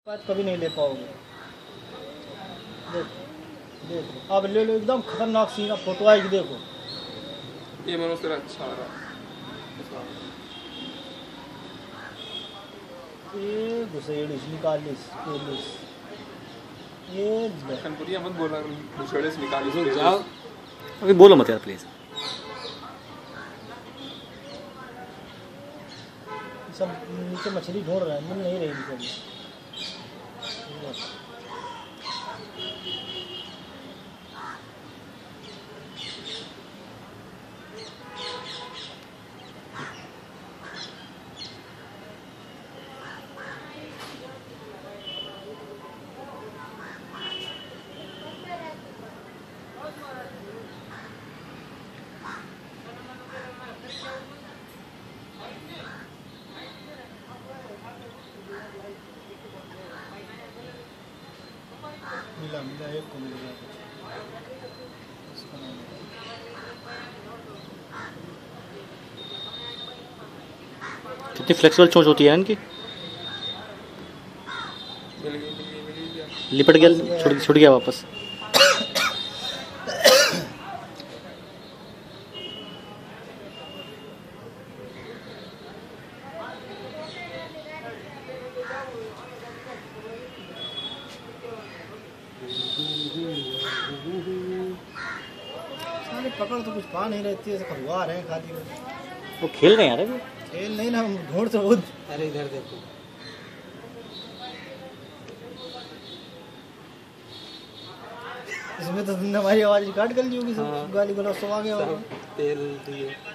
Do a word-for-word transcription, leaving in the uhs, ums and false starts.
बात कभी नहीं ले पाओगे। देखो देखो अब ले लो, एकदम खतरनाक सीन। अब फोटो आएगी देखो। ये मनोज तेरा अच्छा आ रहा ये घुसेड़ी निकालिस पुलिस ये कनपुरिया मत बोला, घुसेड़े से निकाली से जाओ। अभी बोलो मत यार प्लीज। सब नीचे मछली ढूंढ रहे हैं, मिल नहीं रही कभी। मिला मिला एक को मिल गया इसका नाम कितनी फ्लेक्सिबल चोंच होती है इनकी। मिल गई मिल गई मिल गई। लिपट गया, छुट छुट गया वापस। साले पकड़ तो कुछ पा नहीं रहती है, खरवा रहे हैं खाली। वो खेल रहे हैं यार अभी। खेल नहीं ना, ढूंढ तो बहुत। अरे इधर देखो, इसमें तो तुमने हमारी आवाज रिकॉर्ड कर ली होगी, सब हाँ। गाली गलौज सब आ गया होगा। तेल दिए।